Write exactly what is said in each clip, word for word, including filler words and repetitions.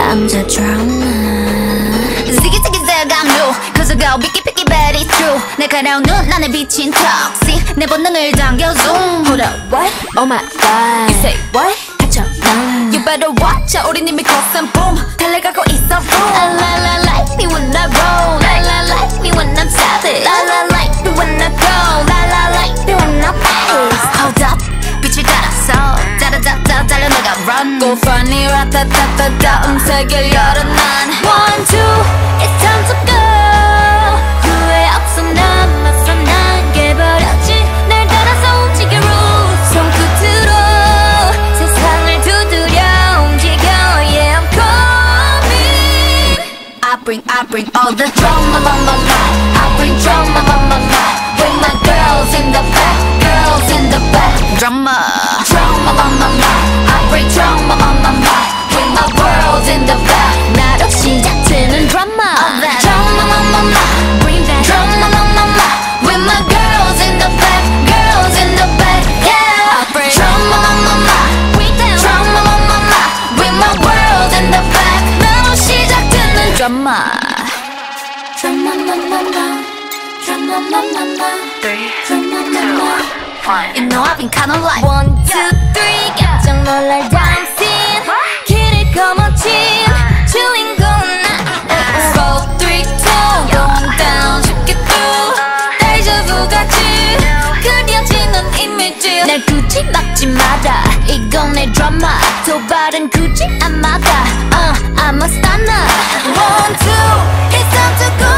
남자 drama. Ziggy ziggy zag I'm new cause I go picky picky but it's true. 날카로운 눈 안에 비친 toxic 내 본능을 당겨 zoom. Hold up what? Oh my god. You say what? 닥쳐 넌 You better watch out 우린 이미 cross and boom 달려가고 있어 boom. La la la like me when I roll. La la like me when I'm savage. La la like me when I go. La la like me when I face. Hold up 빛을 따라서 짜라짜짜 달려나가 run. Go funny 라타타타타 음색을 열어 난 One two it's time to go. 후회 없어 남았어 난 깨버렸지 날 따라서 움직여 rules. 손끝으로 세상을 두드려 움직여 Yeah I'm coming. I bring I bring all the drama on my mind. I bring drama on my mind. With my girls in the back, girls in the back. Drama, drama on my mind. I bring drama on my mind. With my world in the back. 나로 시작되는 drama. Drama on my mind. Bring that drama on my mind. With my girls in the back, girls in the back. Yeah. I bring drama on my mind. Bring that drama on my mind. With my world in the back. 나로 시작되는 drama. Drama on my mind. Drama on my mind. Three, two, one. You know I've been kinda like one, two, three. 깜짝 놀랄 dancing. 길을 거머쥔 주인공은 나. Four, three, two. Going down 쉽게 through. 데자부 같이 그려지는 이미지. 날 굳이 막지 마라. 이건 내 드라마. 도발은 굳이 안 막아. Uh, I'm a stunner. One, two. It's time to go.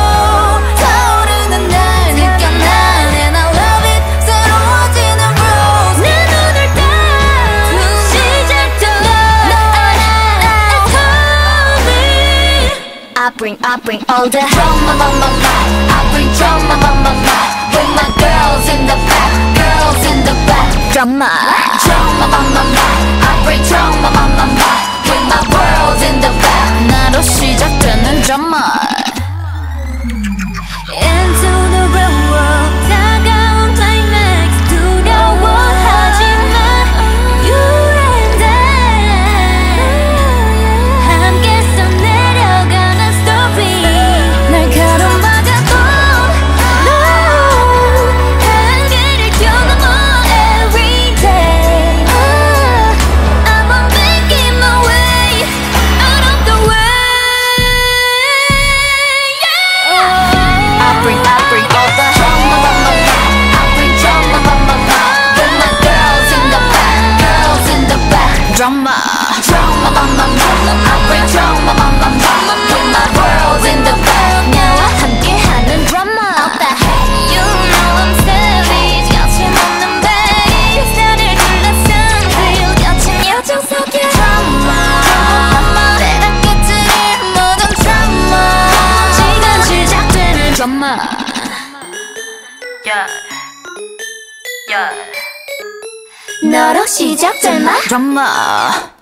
타오르는 날 느껴 난 And I love it. 새로워지는 rules. 내 눈을 딱 시작되어 It's coming. I bring, I bring all the drama on my mind. I bring drama on my mind. With my girls in the back, girls in the back. Drama, drama on my mind. I bring drama on my mind. With my world in the back. 나로 시작되는 drama. Into the real world. 다가온 climax. 두려워하지마. You and I. 함께서 내려가는 story. 날카로운 바다도 no. 한계를 경험해 every day. uh, I'm making my way out of the way. Yeah. I bring, I bring all the drama on my mind. I bring drama on my mind. With my girls in the back, girls in the back. Drama, drama on my mind. I bring drama on my mind. With my world in the back. 나와 함께하는 drama. Out the head, you know I'm savage. 거침없는 bass. 나를 둘러싼 feel. 겹친 여정 속에 drama. 때가 깨뜨릴 모든 drama. 지금 시작되는 drama. Yeah, yeah. 너로 시작될 마 drama.